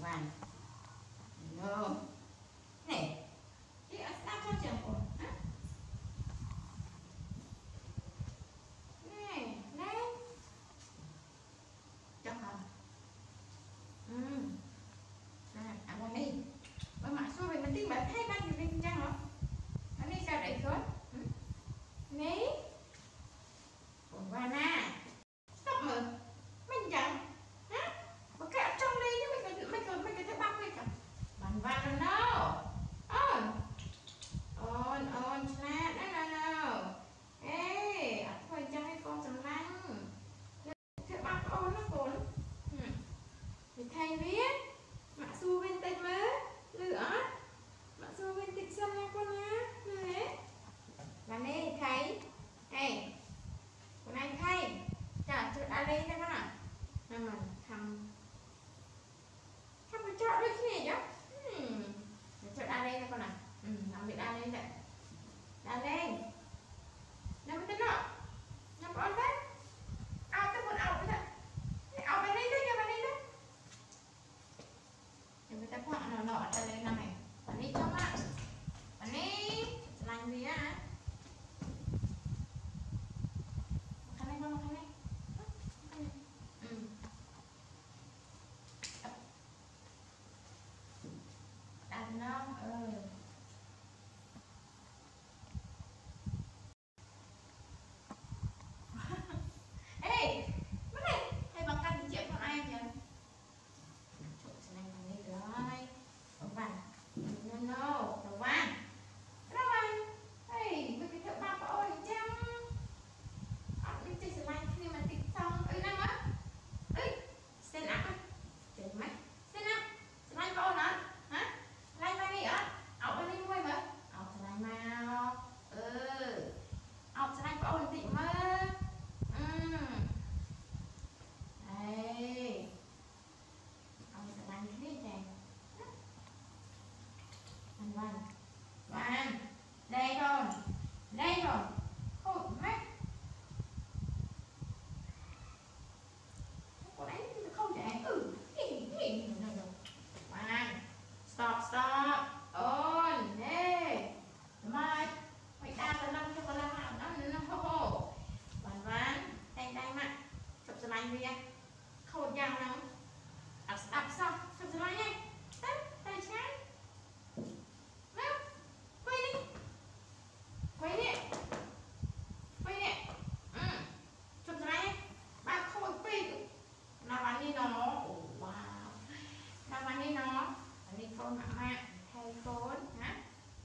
One. No. Này. Chị ăn snap cho trường của. Này, này. Cho không? Này, ăn qua đi. Bà mặc xua về mình tiếng bà thấy bác gì bên chăng hả? Anh đi sao đẩy xuống? Ní. Còn qua nè. Stop mà. Mình chẳng. Hả? Bà kẹo trong đi chứ mày cứ thấy bác mày cả. Bạn vào rồi đâu? On, snap, no. Ê, thôi cho cái con sầm lăng. Thế bác on nó còn. Thì thay viết. Mạ xu bên tay mớ. Lửa. Mạ xu bên tịch sân nha con nha. Lửa. Và nè, thấy. Ê. Con anh thay. Chà, chụp đã lên đây con ạ. Nhưng mà thầm cái chọn được cái này nhá. Chọn đa lên đây con ạ. Làm việc đa lên đây. Đa lên. Nằm bên tên nào. Nằm con đấy. Ao tới một ao với thật. Ao bên đây thôi nha, bên đây thôi. Để người ta khoảng nọ đa lên nằm này. Bạn đi trong ạ. Bạn đi. Làm gì á. Khăn này con, khăn này. Ăn nó ê mất này hay bằng căn chuyện con ai kìa trộn xe này bằng đây rồi đầu vàng no đầu vàng ê với cái thợ ba có ơi chăng ăn cái chơi xe này khi mà tịch xong ơi năm á ê stand up á trời mắt stand up xe này có hả hả lại vai đi hả ảo bên đi quay mà ảo xe này mau ảo xe này có ổn định mà đây ông sẽ làm cái gì này Văn đây rồi không mắt con đánh không chạy Văn stop on đây mai mày đang là năm cho con làm nào nó hô Văn đây mà chụp cho anh đi anh không giang lắm đập xong chụp cho anh nhanh tay trái nào quay đi chụp cho anh ba không pin nào bạn đi nó wow nào bạn đi nó bạn đi con mạng thay con hả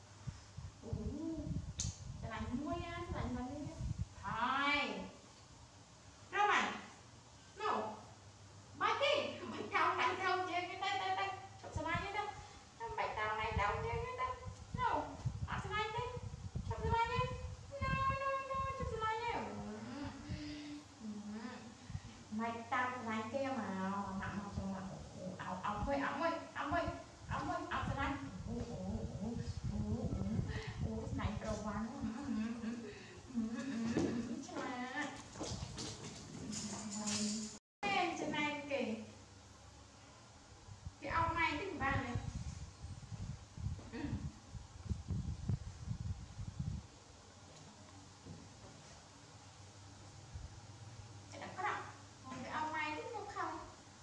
cho bạn mua nha cho bạn đi thôi đâu mày no bạch đi bạch cao chơi cái tay chụp slide nhé đâu bạch cao này đâu chơi cái tay no slide đi chụp slide nhé no chụp slide nhé mày tao slide kia mà nặng học xong là ống ơi slide slide pro quá trên này kì cái ong này thích ba này cái đó có đâu cái ong này thích không không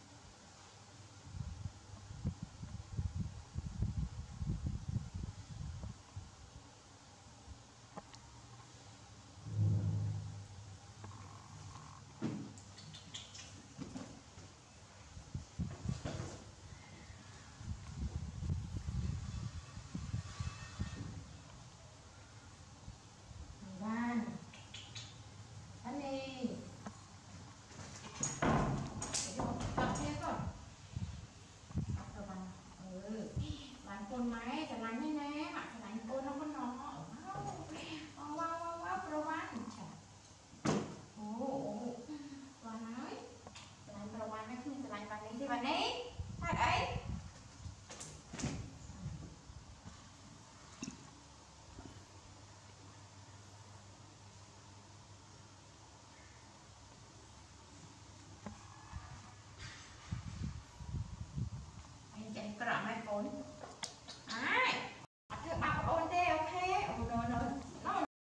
anh đi tập kia con bạn con máyจะ lạnh แน่ๆ bạn จะ lạnh con nó có nó wow pro one con nóiจะ lạnh pro one nó khôngจะ lạnh bạn đi thì bạn ấy thật ấy ក្រក់ម៉េច